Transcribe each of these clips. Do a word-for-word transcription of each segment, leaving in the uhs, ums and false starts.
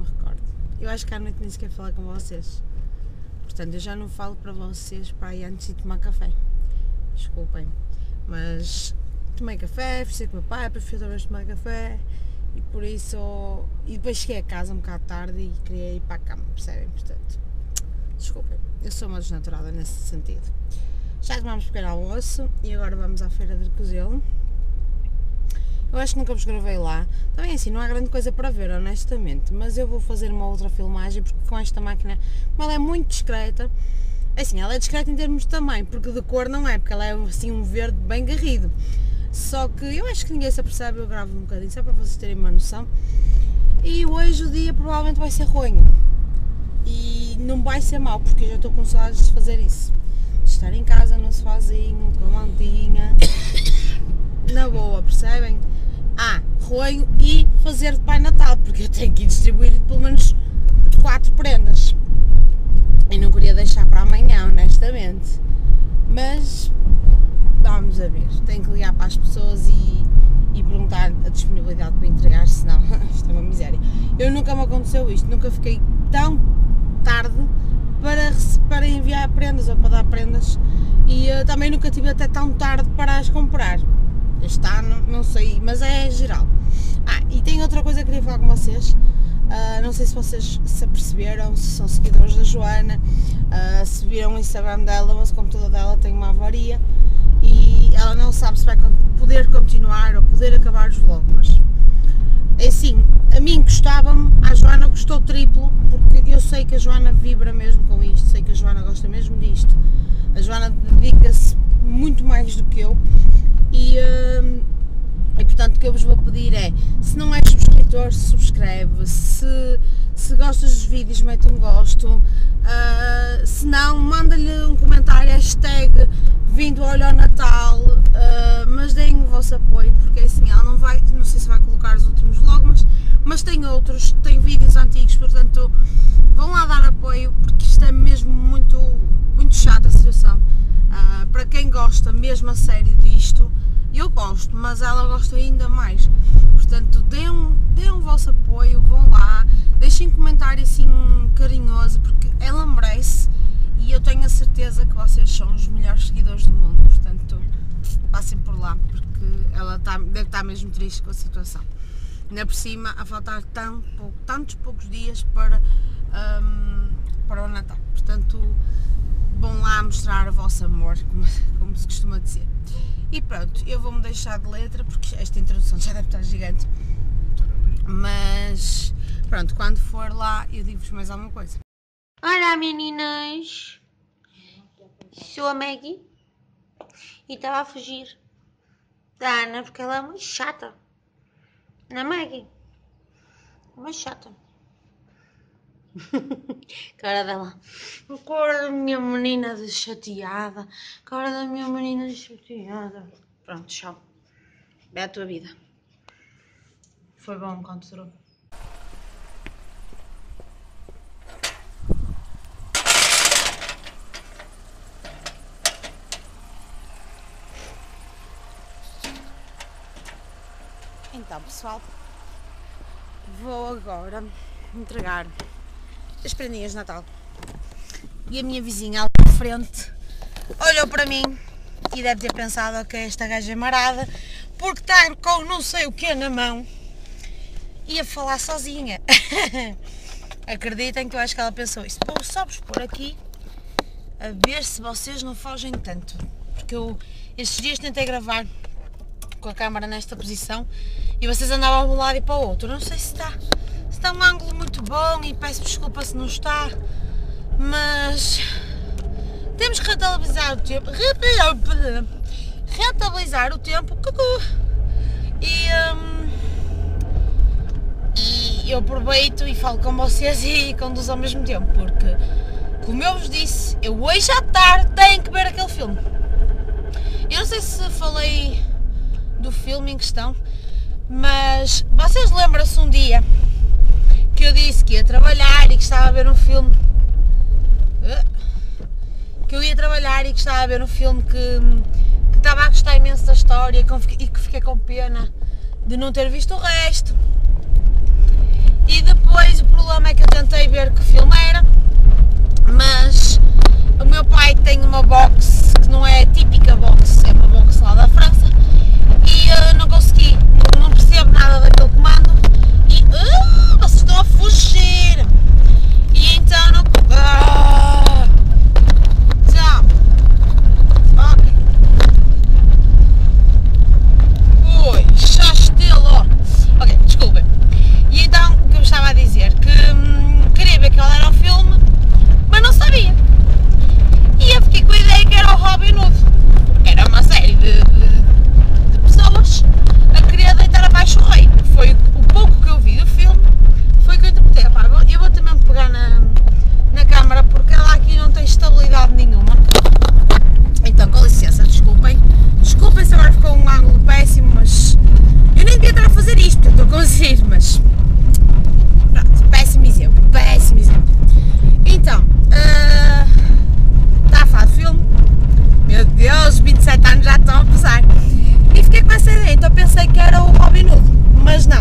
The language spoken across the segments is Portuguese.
recordo. Eu acho que à noite nem sequer falar com vocês. Portanto, eu já não falo para vocês para ir antes de tomar café. Desculpem. Mas tomei café, fui ser com o meu pai, depois fui outra vez tomar café. E por isso... E depois cheguei a casa um bocado tarde e queria ir para a cama, percebem? Portanto, desculpem. Eu sou uma desnaturada nesse sentido. Já tomámos um pequeno almoço e agora vamos à feira de Cozelo. Eu acho que nunca vos gravei lá. Também assim, não há grande coisa para ver, honestamente. Mas eu vou fazer uma outra filmagem, porque com esta máquina, como ela é muito discreta, assim, ela é discreta em termos de tamanho, porque de cor não é, porque ela é assim um verde bem garrido. Só que eu acho que ninguém se apercebe, eu gravo um bocadinho, só para vocês terem uma noção. E hoje o dia provavelmente vai ser ronho. E não vai ser mau, porque eu já estou com saudades de fazer isso. De estar em casa no sofazinho, com a mantinha, na boa, percebem? Ah, ronho e fazer de Pai Natal, porque eu tenho que distribuir pelo menos quatro prendas. E não queria deixar para amanhã, honestamente. Mas vamos a ver, tenho que ligar para as pessoas e, e perguntar a disponibilidade para entregar, senão isto é uma miséria. Eu nunca me aconteceu isto, nunca fiquei tão tarde para, para enviar prendas ou para dar prendas e uh, também nunca tive até tão tarde para as comprar. Este ano, não sei, mas é geral. Ah, e tem outra coisa que queria falar com vocês. Uh, não sei se vocês se aperceberam, se são seguidores da Joana, uh, se viram o Instagram dela, mas o computador dela tem uma avaria e ela não sabe se vai poder continuar ou poder acabar os vlogs. É assim, a mim gostava-me, a Joana gostou triplo, porque eu sei que a Joana vibra mesmo com isto, sei que a Joana gosta mesmo disto. A Joana dedica-se muito mais do que eu. E, uh, e portanto o que eu vos vou pedir é, se não és subscritor, subscreve, se, se gostas dos vídeos, mete um gosto, uh, se não, manda-lhe um comentário, hashtag vindo olha ao Natal, uh, mas deem o vosso apoio, porque assim, ela não vai, não sei se vai colocar os últimos vlogs, mas tem outros, tem vídeos antigos, portanto vão lá dar apoio, porque isto é mesmo muito, muito chato a situação. Uh, para quem gosta mesmo a sério disto, eu gosto, mas ela gosta ainda mais, portanto deem, deem o vosso apoio, vão lá, deixem um comentário assim carinhoso, porque ela merece e eu tenho a certeza que vocês são os melhores seguidores do mundo, portanto passem por lá, porque ela tá, deve estar mesmo triste com a situação, ainda por cima a faltar tão pouco, tantos poucos dias para, um, para o Natal, portanto vão lá mostrar o vosso amor, como, como se costuma dizer. E pronto, eu vou-me deixar de letra, porque esta introdução já deve estar gigante, mas pronto, quando for lá eu digo-vos mais alguma coisa. Olá meninas, sou a Maggie e estava a fugir da Ana porque ela é muito chata, não é Maggie? Muito chata. Cara dela, cara da minha menina de chateada, cara da minha menina de chateada. Pronto, tchau. Vai a tua vida. Foi bom enquanto durou. Então pessoal, vou agora entregar as prendinhas de Natal e a minha vizinha ali à frente olhou para mim e deve ter pensado que esta gaja é marada porque está com não sei o que na mão e a falar sozinha. Acreditem que eu acho que ela pensou isto, vou só vos pôr aqui a ver se vocês não fogem tanto, porque eu estes dias tentei gravar com a câmera nesta posição e vocês andavam de um lado e para o outro, não sei se está Está um ângulo muito bom e peço desculpa se não está, mas temos que rentabilizar o tempo, rentabilizar o tempo, cucu. E, um, e eu aproveito e falo com vocês e conduzo ao mesmo tempo, porque, como eu vos disse, eu hoje à tarde tenho que ver aquele filme. Eu não sei se falei do filme em questão, mas vocês lembram-se um dia que eu disse que ia trabalhar e que estava a ver um filme que eu ia trabalhar e que estava a ver um filme que, que estava a gostar imenso da história e que fiquei com pena de não ter visto o resto. E depois o problema problema é que eu tentei ver que filme era, mas o meu pai tem uma box que não é a típica box, é uma box lá da França, e uh, não consegui, não, não percebo nada daquele comando, e uh, vocês estão a fugir, e então não... Uh, então, ok. Ui, já estilo. Ok, desculpem. E então, o que eu estava a dizer, que hum, queria ver qual era o filme, mas não sabia. E eu fiquei com a ideia que era o Robin Hood. Era uma série de, de, de pessoas a querer deitar abaixo o rei. Foi o pouco que eu vi do filme, foi que eu interpretei. Epá, eu vou também pegar na, na câmara porque ela aqui não tem estabilidade nenhuma. Então, com licença, desculpem. Desculpem se agora ficou um ângulo péssimo, mas eu nem devia estar a fazer isto, eu estou a conseguir, mas pronto, péssimo exemplo, péssimo exemplo. Então, uh, está a falar de filme, meu Deus, vinte e sete anos já estão a pesar, e fiquei com essa ideia, então pensei que era o Robin Hood, mas não.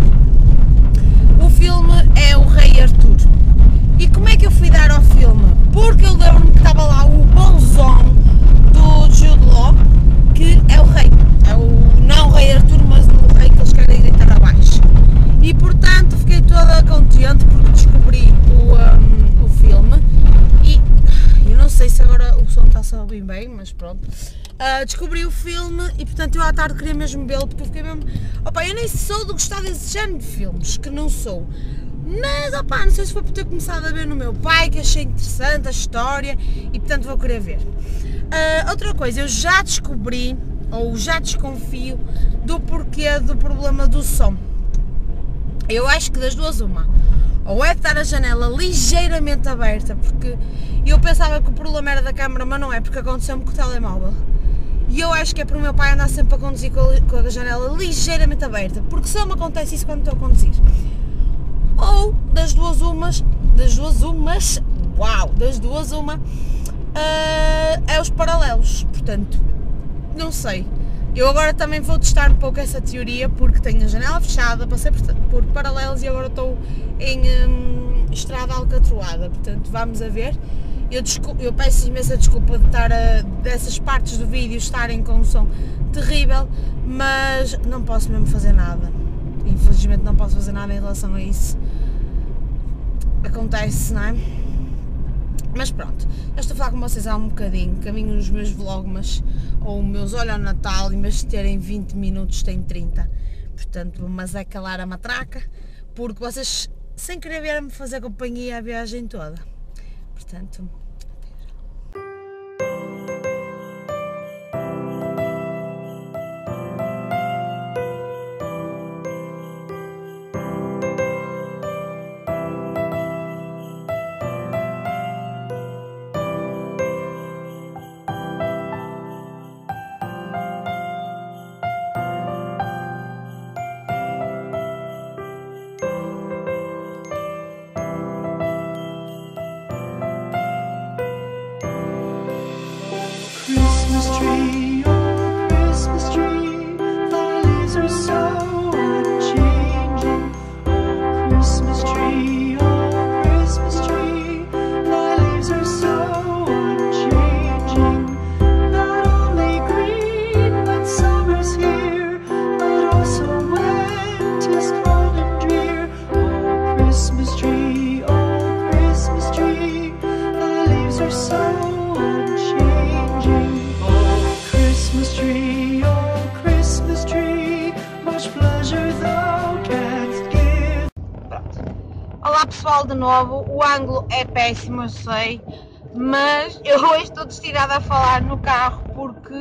O filme é o Rei Arthur. E como é que eu fui dar ao filme? Porque eu lembro-me que estava lá o bonzão do Jude Law, que é o rei, é o, não o Rei Arthur, mas o rei que eles querem deitar abaixo. E portanto fiquei toda contente porque descobri o, um, o filme e eu não sei se agora o som está a ouvir bem, mas pronto. Uh, descobri o filme e portanto eu à tarde queria mesmo vê-lo porque eu fiquei mesmo... Opa, eu nem sou de gostar desse género de filmes, que não sou. Mas, opá, não sei se foi por ter começado a ver no meu pai, que achei interessante a história e, portanto, vou querer ver. Uh, outra coisa, eu já descobri, ou já desconfio, do porquê do problema do som. Eu acho que das duas uma. Ou é de estar a janela ligeiramente aberta, porque eu pensava que o problema era da câmara, mas não é, porque aconteceu-me com o telemóvel. E eu acho que é para o meu pai andar sempre a conduzir com a janela ligeiramente aberta, porque só me acontece isso quando estou a conduzir. Ou das duas umas, das duas umas, uau, das duas uma, uh, é os paralelos, portanto, não sei. Eu agora também vou testar um pouco essa teoria porque tenho a janela fechada, passei por, por paralelos e agora estou em um, estrada alcatroada, portanto vamos a ver. Eu, eu peço imensa desculpa de estar a, dessas partes do vídeo estarem com um som terrível, mas não posso mesmo fazer nada. Infelizmente não posso fazer nada em relação a isso. Acontece, não é? Mas pronto, eu estou a falar com vocês há um bocadinho, caminho nos meus vlogmas, ou os meus olhos ao Natal, em vez de terem vinte minutos, tem trinta. Portanto, mas é calar a matraca, porque vocês, sem querer ver-me fazer companhia a viagem toda. Portanto... Christmas tree, oh Christmas tree, thy leaves are so unchanging. Oh Christmas tree, oh Christmas tree, thy leaves are so unchanging. Not only green when summer's here, but also when 'tis cold and drear. Oh Christmas tree, oh Christmas tree, thy leaves are so unchanging. Christmas tree, oh Christmas tree, much pleasure thou canst give. Olá pessoal de novo, o ângulo é péssimo, eu sei, mas eu hoje estou destinada a falar no carro porque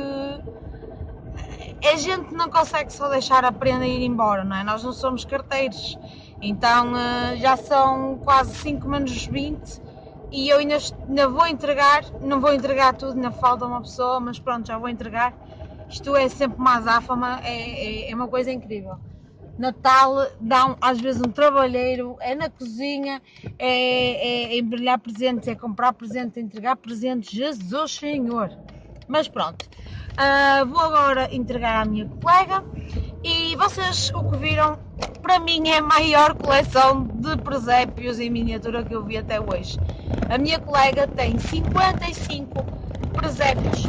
a gente não consegue só deixar a prenda ir embora, não é? Nós não somos carteiros, então já são quase cinco menos vinte e eu ainda, ainda vou entregar, não vou entregar tudo, ainda falta uma pessoa, mas pronto, já vou entregar. Isto é sempre uma azáfama, é, é, é uma coisa incrível. Natal dá um, às vezes um trabalheiro, é na cozinha, é, é embrulhar presentes, é comprar presentes, é entregar presentes, Jesus Senhor. Mas pronto, uh, vou agora entregar à minha colega e vocês o que viram, para mim é a maior coleção de presépios em miniatura que eu vi até hoje. A minha colega tem cinquenta e cinco presépios,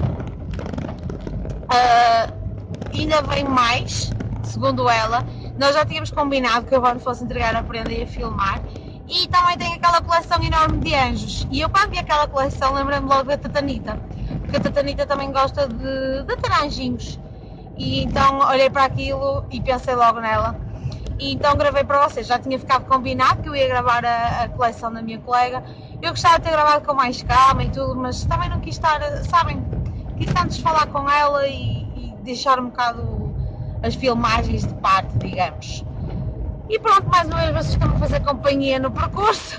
uh, ainda vem mais, segundo ela. Nós já tínhamos combinado que eu quando fosse entregar a prenda ia filmar. E também tem aquela coleção enorme de anjos. E eu quando vi aquela coleção lembrei-me logo da Tatanita, porque a Tatanita também gosta de, de ter anjinhos. E então olhei para aquilo e pensei logo nela. E então gravei para vocês. Já tinha ficado combinado que eu ia gravar a, a coleção da minha colega. Eu gostava de ter gravado com mais calma e tudo, mas também não quis estar, sabem, quis antes falar com ela e, e deixar um bocado as filmagens de parte, digamos. E pronto, mais uma vez vocês estão a fazer companhia no percurso.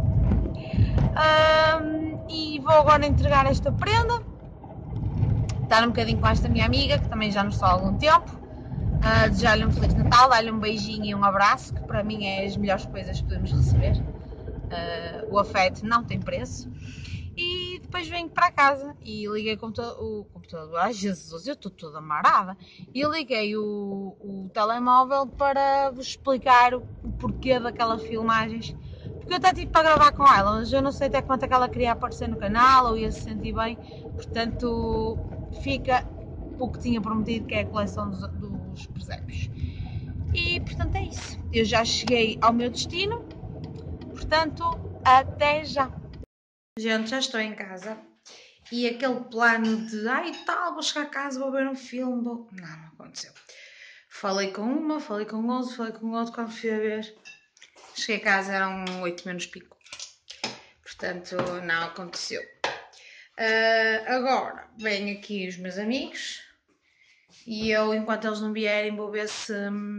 um, e vou agora entregar esta prenda. Estar um bocadinho com esta minha amiga, que também já nos está há algum tempo. Uh, desejar-lhe um Feliz Natal, dar-lhe um beijinho e um abraço, que para mim é as melhores coisas que podemos receber. Uh, o afeto não tem preço. E depois venho para casa e liguei o computador, o computador, ai Jesus, eu estou toda amarada, e liguei o, o telemóvel para vos explicar o, o porquê daquelas filmagens, porque eu até tive para gravar com ela, mas eu não sei até quanto é que ela queria aparecer no canal ou ia se sentir bem, portanto fica o que tinha prometido, que é a coleção dos, dos presépios. E portanto é isso, eu já cheguei ao meu destino, portanto até já. Gente, já estou em casa e aquele plano de ai tal, vou chegar a casa, vou ver um filme, vou... não, não aconteceu. Falei com uma, falei com outra, falei com outro, quando fui a ver, cheguei a casa, eram oito menos pico, portanto não aconteceu. Uh, agora, venho aqui os meus amigos e eu, enquanto eles não vierem, vou ver se,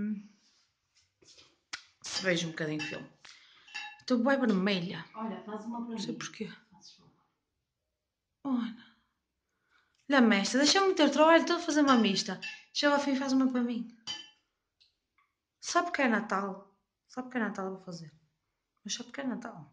se vejo um bocadinho de filme. Estou bem vermelha. Olha, faz uma para Não sei mim. porquê. Fazes favor. Olha. Olha, mestra, deixa-me ter trabalho todo a fazer uma mista. Chega ao fim e faz uma para mim. Sabe que é Natal? Sabe que é Natal, eu vou fazer. Mas sabe que é Natal?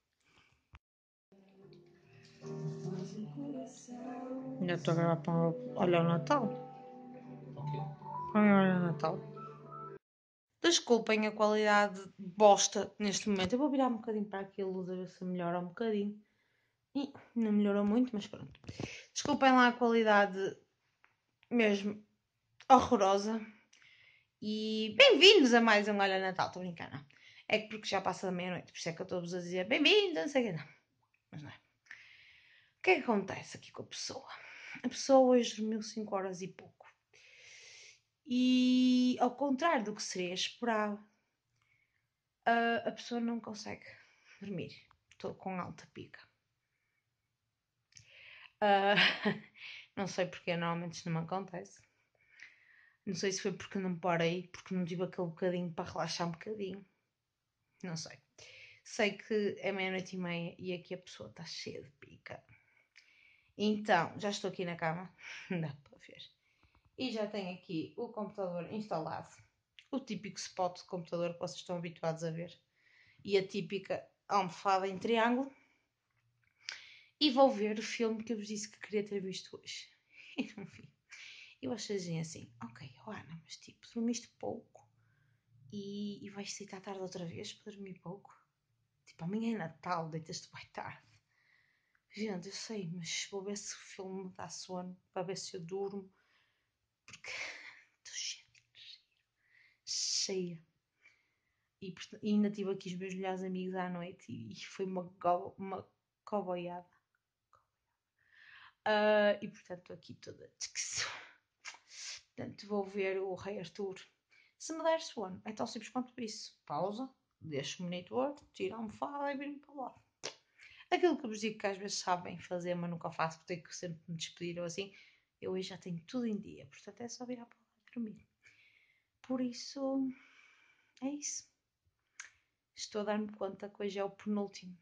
Ainda estou a gravar para olhar o Natal. Para mim olhar o Natal. Desculpem a qualidade bosta neste momento. Eu vou virar um bocadinho para aquilo, a ver se melhora um bocadinho. E não melhorou muito, mas pronto. Desculpem lá a qualidade mesmo horrorosa. E bem-vindos a mais um Olha Natal. Estou brincando, não. É que porque já passa da meia-noite, por isso é que eu estou-vos a dizer bem-vindos, não sei o que não. Mas não é. O que é que acontece aqui com a pessoa? A pessoa hoje dormiu cinco horas e pouco. E ao contrário do que seria esperado, a, a pessoa não consegue dormir. Estou com alta pica. Uh, não sei porque normalmente isto não me acontece. Não sei se foi porque não parei, porque não tive aquele bocadinho para relaxar um bocadinho. Não sei. Sei que é meia-noite e meia e aqui a pessoa está cheia de pica. Então, já estou aqui na cama. Não dá para ver. E já tenho aqui o computador instalado. O típico spot de computador que vocês estão habituados a ver. E a típica almofada em triângulo. E vou ver o filme que eu vos disse que queria ter visto hoje. E não vi. E vocês dizem assim, ok, Ana, mas tipo, dormiste pouco e, e vais deitar tarde outra vez para dormir pouco? Tipo, amanhã é Natal, deitas-te bem tarde. Gente, eu sei, mas vou ver se o filme me dá sono, para ver se eu durmo, porque estou cheia de energia, cheia. E, e ainda tive aqui os meus melhores amigos à noite e, e foi uma, go, uma coboiada. Uh, e portanto estou aqui toda... Portanto, vou ver o Rei Arthur. Se me der sono, é tão simples quanto isso. Pausa, deixo o monitor, tiro a almofada e viro-me para lá. Aquilo que eu vos digo que às vezes sabem fazer, mas nunca faço, porque tenho que sempre me despedir ou assim. Eu hoje já tenho tudo em dia, portanto é só virar para lá e dormir. Por isso, é isso. Estou a dar-me conta que hoje é o penúltimo.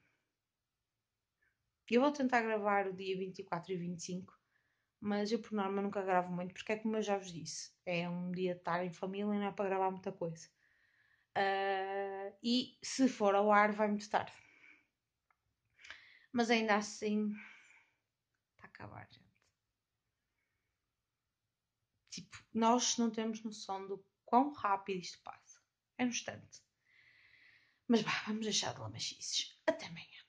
Eu vou tentar gravar o dia vinte e quatro e vinte e cinco. Mas eu por norma nunca gravo muito, porque é como eu já vos disse, é um dia de estar em família e não é para gravar muita coisa. Uh, e se for ao ar vai muito tarde. Mas ainda assim, está a acabar, gente. Tipo, nós não temos noção do quão rápido isto passa. É no instante. Mas vá, vamos deixar de lamachices. Até amanhã.